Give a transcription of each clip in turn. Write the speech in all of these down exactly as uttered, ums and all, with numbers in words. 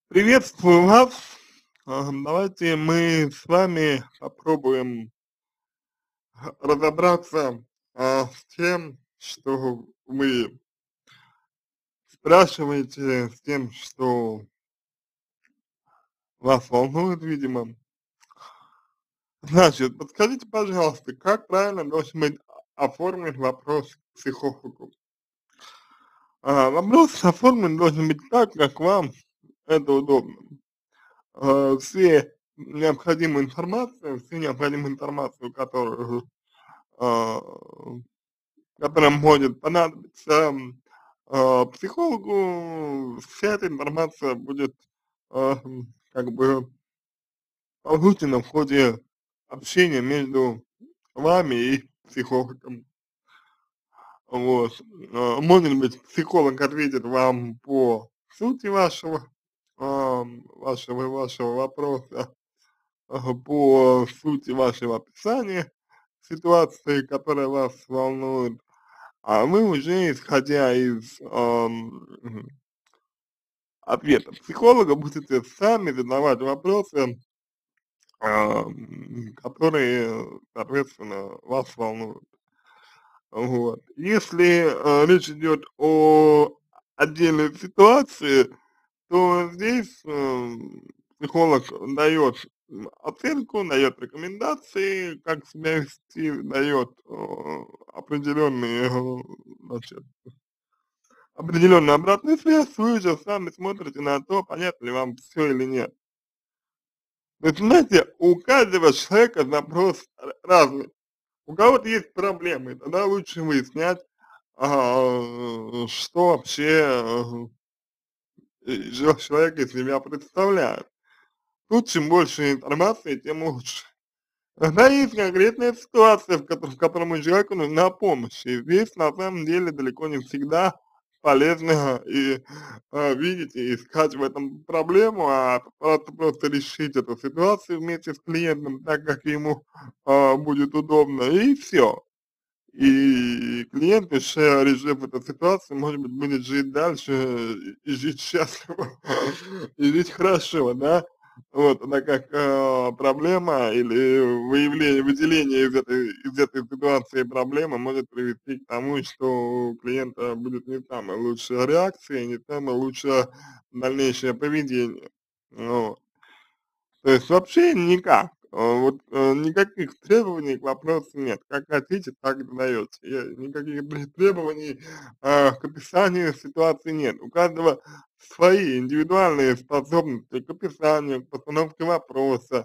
Приветствую вас. А, Давайте мы с вами попробуем х- разобраться а, с тем, что вы спрашиваете, с тем, что вас волнует, видимо. Значит, подскажите, пожалуйста, как правильно должен быть оформлен вопрос к психологу? А, вопрос оформлен должен быть так, как вам это удобно. А, все необходимую информацию, всю необходимую информацию, которую а, которая может понадобиться, м, а, психологу, вся эта информация будет, а, м, как бы получена в ходе общения между вами и психологом. Вот. А, может быть, психолог ответит вам по сути вашего, ам, вашего вашего вопроса, а, по сути вашего описания ситуации, которая вас волнует. А мы уже, исходя из, ам, мгм, ответа психолога, будете сами задавать вопросы, ам, которые, соответственно, вас волнуют. Вот. Если, э, речь идет о отдельной ситуации, то здесь, эм, психолог дает, м, оценку, дает рекомендации, как себя вести, дает, э, определенные, э, значит, определенную обратную связь, вы уже сами смотрите на то, понятно ли вам все или нет. То есть, знаете, у каждого человека запрос р- разный. У кого-то есть проблемы, тогда лучше выяснять, а, что вообще э, жил- человек из себя представляет. Тут чем больше информации, тем лучше. Тогда есть конкретная ситуация, в которой, в которой человеку нужна помощь. И здесь на самом деле далеко не всегда полезно и а, видеть и искать в этом проблему, а просто, просто решить эту ситуацию вместе с клиентом так, как ему а, будет удобно, и все. И клиент, еще решив эту ситуацию, может быть, будет жить дальше и жить счастливо, и жить хорошо, да. Вот, она как э, проблема или выявление, выделение из этой, из этой ситуации проблемы может привести к тому, что у клиента будет не самая лучшая реакция, не самое лучшее дальнейшее поведение. Вот. То есть вообще никак. А, вот, э, никаких требований к вопросу нет. Как хотите, так и задаете. И никаких тре требований, а, к описанию ситуации нет. У каждого свои индивидуальные способности к описанию, к постановке вопроса,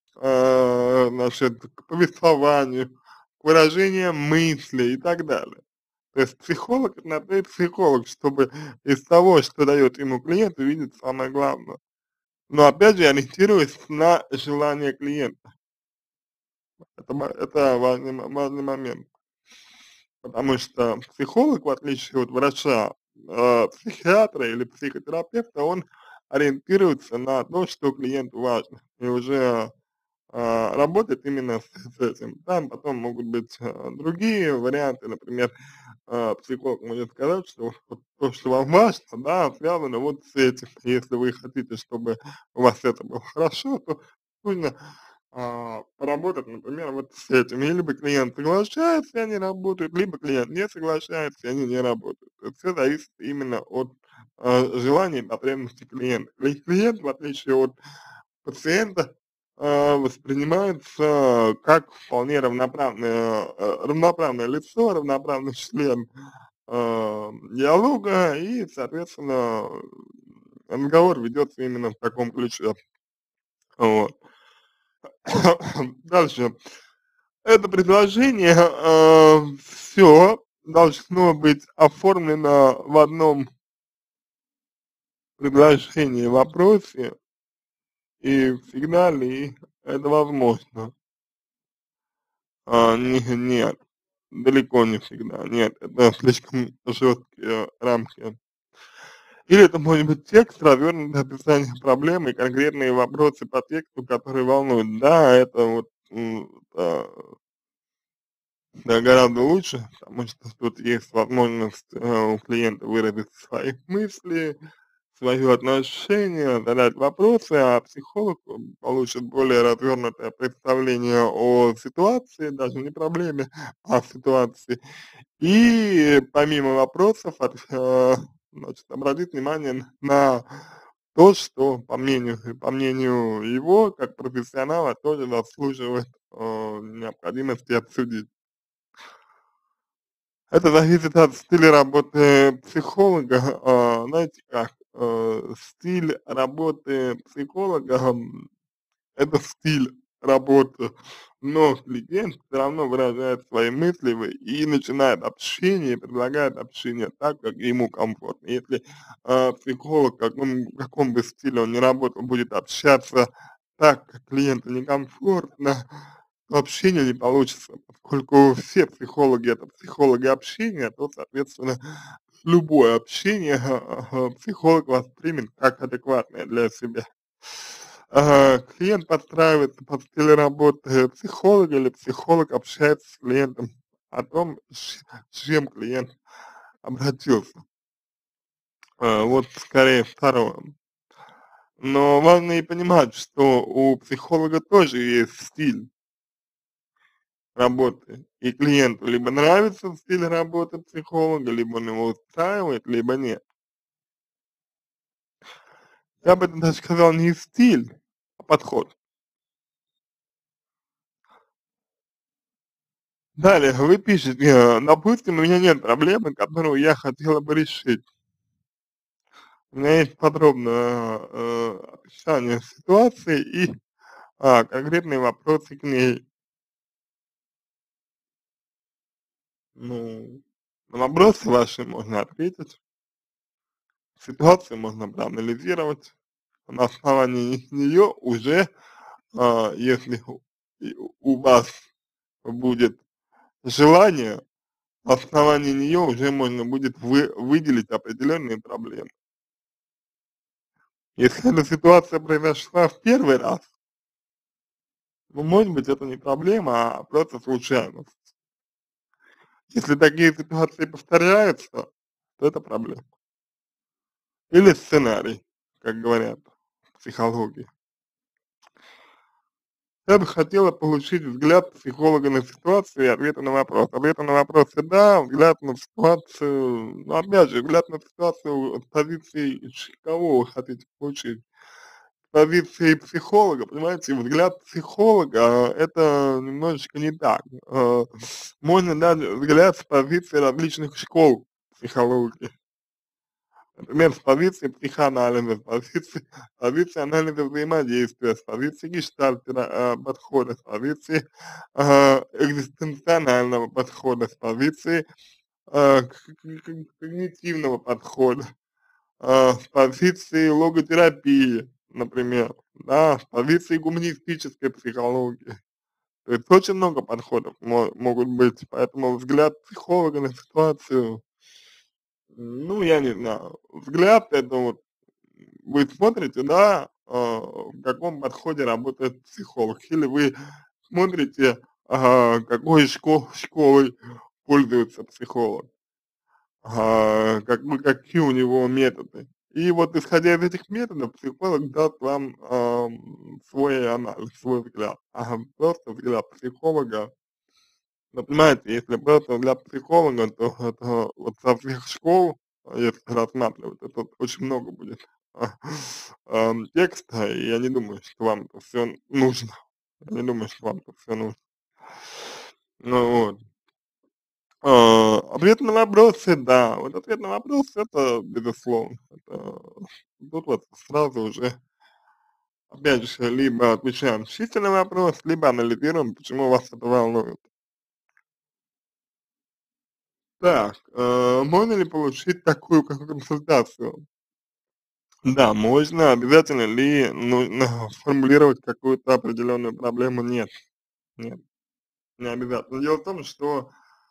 а, значит, к повествованию, к выражению мыслей и так далее. То есть психолог — это на то и психолог, чтобы из того, что дает ему клиент, увидеть самое главное. Но опять же, ориентируясь на желание клиента. Это ма это важный мо важный момент, потому что психолог, в отличие от врача, э, психиатра или психотерапевта, он ориентируется на то, что клиенту важно, и уже, а, работает именно с с этим. Там потом могут быть, а, другие варианты, например, а, психолог может сказать, что вот то, что вам важно, да, связано вот с этим. Если вы хотите, чтобы у вас это было хорошо, то нужно, а, поработать, например, вот с этим. И либо клиент соглашается, и они работают, либо клиент не соглашается, и они не работают. То есть всё зависит именно от, а, желаний и потребностей клиента. Кли клиент, в отличие от пациента, а, воспринимается как вполне равноправное, э, равноправное лицо, равноправный член, а, диалога, и, соответственно, разговор ведется именно в таком ключе. Вот. Дальше. Это предложение, все должно быть оформлено в одном предложении, вопросе, и всегда ли это возможно? А, не нет, далеко не всегда, нет, это слишком жесткие рамки. Или это может быть текст, развернутое описание проблемы и конкретные вопросы по тексту, которые волнуют. Да, это вот, м, а, да, гораздо лучше, потому что тут есть возможность, э, у клиента выразить свои мысли, свое отношение, задать вопросы, а психолог м, получит более развернутое представление о ситуации, даже не проблеме, а ситуации. И помимо вопросов, от, э, значит, обратит внимание н на то, что по мнению по мнению его, как профессионала, тоже заслуживает, э, необходимости обсудить. Это зависит от стиля работы психолога. А, знаете как, э, стиль работы психолога, м, это стиль работы, но клиент всё равно выражает свои мысли в и начинает общение, предлагает общение так, как ему комфортно. Если, а, психолог, каком каком бы стиле он ни работал, будет общаться так, как клиенту некомфортно, то общение не получится. Поскольку все психологи- это психологи общения, то, соответственно, любое общение, психолог воспримет как адекватное для себя. Ага, клиент подстраивается под стиль работы психолога или психолог общается с клиентом о том, с с чем клиент обратился. А, вот скорее второе. Но важно и понимать, что у психолога тоже есть стиль работы, и клиенту либо нравится стиль работы психолога, либо он его устраивает, либо нет. Я бы даже сказал, не стиль, а подход. Далее вы пишете, э: "Допустим, у меня нет проблемы, которую я хотела бы решить. У меня есть подробное, э, описание ситуации и, а, конкретные вопросы к ней". Ну, на вопросы ваши можно ответить, ситуацию можно проанализировать, на основании нее уже, а, если у и у вас будет желание, на основании нее уже можно будет вы выделить определенные проблемы. Если эта ситуация произошла в первый раз, ну, может быть, это не проблема, а просто случайность. Если такие ситуации повторяются, то это проблема. Или сценарий, как говорят в психологии. Я бы хотела получить взгляд психолога на ситуацию и ответы на вопрос. Ответы на вопросы- да, взгляд на ситуацию, но опять же, взгляд на ситуацию с позиции ш кого вы хотите получить? С позиции психолога, понимаете, взгляд психолога- это немножечко не так. Э, можно дать взгляд с позиции различных школ психологии. Например, с позиции психоанализа, с позиции позиции анализа взаимодействия, с позиции гештальтера, а, подхода, с позиции, а, экзистенционального подхода, с позиции, а, к к к когнитивного подхода, а, с позиции логотерапии, например, да, с позиции гуманистической психологии. То есть очень много подходов мо могут быть, поэтому взгляд психолога на ситуацию, ну, я не знаю, взгляд- это вот вы смотрите, да, а, в каком подходе работает психолог, или вы смотрите, а, какой шко школой пользуется психолог, а, как бы какие у него методы. И вот исходя из этих методов, психолог даст вам, ам, свой анализ, свой взгляд. Ага, просто взгляд психолога. Но понимаете, если просто взгляд психолога, то это вот со всех школ, а, если рассматривать, то тут очень много будет, а, ам, текста, и я не думаю, что вам это всё нужно. Я не думаю, что вам это всё нужно. Ну вот. А, ответ на вопросы- да, вот ответ на вопросы- это безусловно. Это тут вот сразу уже, опять же, либо отвечаем чисто на вопрос, либо анализируем, почему вас это волнует. Так, э, можно ли получить такую как консультацию? Да, можно. Обязательно ли нужно формулировать какую-то определенную проблему? Нет, нет, не обязательно. Дело в том, что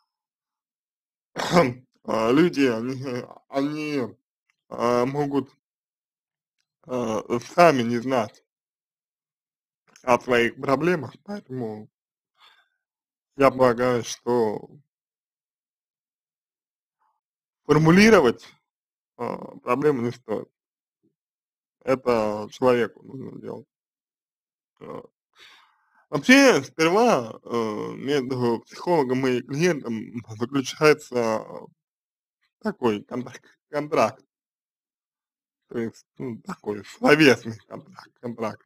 а, люди, они, они а, могут а, сами не знать о своих проблемах, поэтому я полагаю, что формулировать а, проблему не стоит. это человеку нужно делать. Вот. Вообще, сперва э, между психологом и клиентом заключается такой контракт, контракт, то есть, ну, такой словесный контракт, контракт.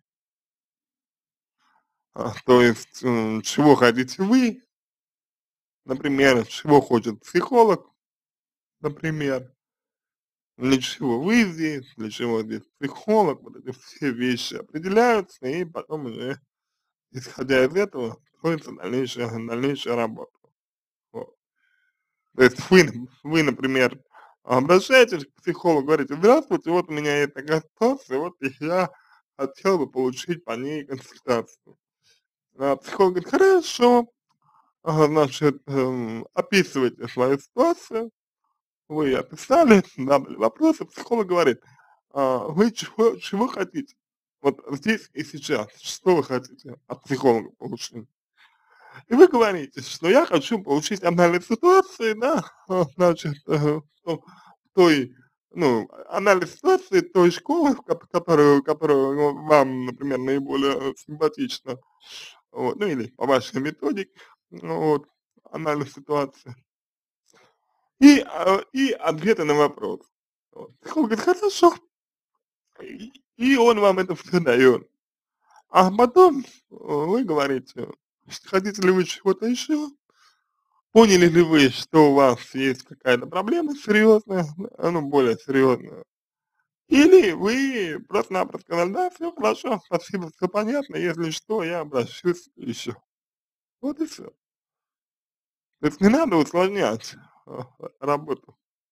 А, то есть, м, чего хотите вы, например, чего хочет психолог, например, для чего вы здесь, для чего здесь психолог, вот эти все вещи определяются, и потом уже, исходя из этого, строится дальнейшая, дальнейшая работа. Вот. То есть вы, вы, например, обращаетесь к психологу, говорите: здравствуйте, вот у меня есть такая ситуация, вот и я хотел бы получить по ней консультацию. А психолог говорит: хорошо, ага, значит, эм, описывайте свою ситуацию, вы описали, задали вопросы, психолог говорит: а, вы чего, чего хотите? Вот здесь и сейчас, что вы хотите от психолога получить? И вы говорите, что я хочу получить анализ ситуации, да, а, значит, э, то- той, ну, анализ ситуации той школы, в ко- которую, которую ну, вам, например, наиболее симпатична, вот, ну или по вашей методике, ну, вот, анализ ситуации, и, а, и ответы на вопрос. Вот. Психолог говорит: хорошо, и, и он вам это все дает. А потом э, вы говорите, хотите ли вы чего-то еще, поняли ли вы, что у вас есть какая-то проблема серьезная, а, ну, более серьезная, или вы просто-напросто сказали: да, все хорошо, спасибо, все понятно, если что, я обращусь еще. Вот и все. То есть не надо усложнять а, работу,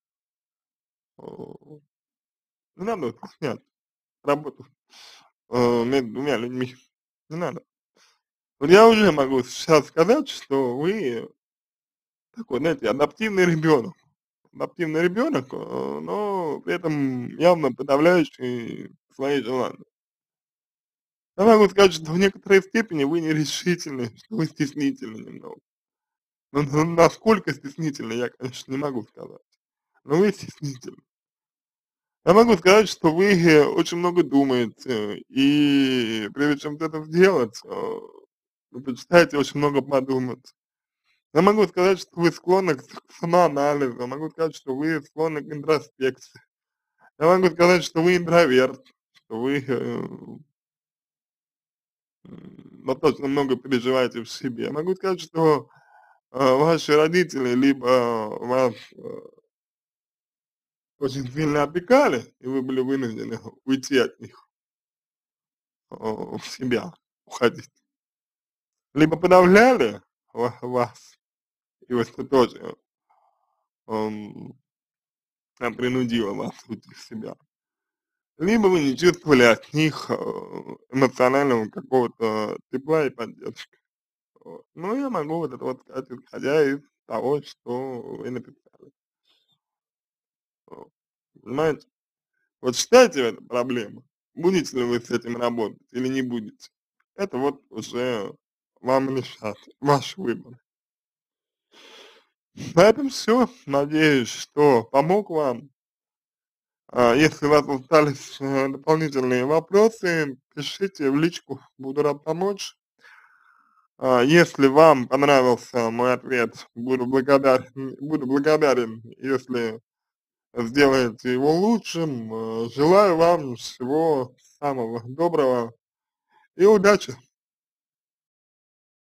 о, не надо усложнять работу э, между двумя людьми, не надо. Вот я уже могу сейчас сказать, что вы такой, знаете, адаптивный ребенок. Адаптивный ребенок, э, но при этом явно подавляющий свои желания. Я могу сказать, что в некоторой степени вы нерешительны, что вы стеснительны немного. Но, но насколько стеснительны, я, конечно, не могу сказать. Но вы стеснительны. Я могу сказать, что вы э, очень много думаете, и прежде чем это сделать, э, вы предпочитаете очень много подумать. Я могу сказать, что вы склонны к к самоанализу, я могу сказать, что вы склонны к интроспекции. Я могу сказать, что вы интроверт, что вы э, м, достаточно много переживаете в себе. Я могу сказать, что э, ваши родители либо вас э, очень сильно опекали, и вы были вынуждены уйти от них, э, в себя, уходить. Либо подавляли ва- вас, и вот это тоже эм, а, принудило вас уйти в себя. Либо вы не чувствовали от них э, эмоционального какого-то тепла и поддержки. Вот. Ну, я могу вот это вот сказать, исходя из того, что вы написали. Вот. Понимаете? Вот считаете это проблемой? Будете ли вы с этим работать или не будете? Это вот уже вам решать, ваш выбор. На этом все. Надеюсь, что помог вам. А, если у вас остались э, дополнительные вопросы, пишите в личку, буду рад помочь. А, если вам понравился мой ответ, буду благодарен, буду благодарен, если сделаете его лучшим. Э, Желаю вам всего самого доброго и удачи!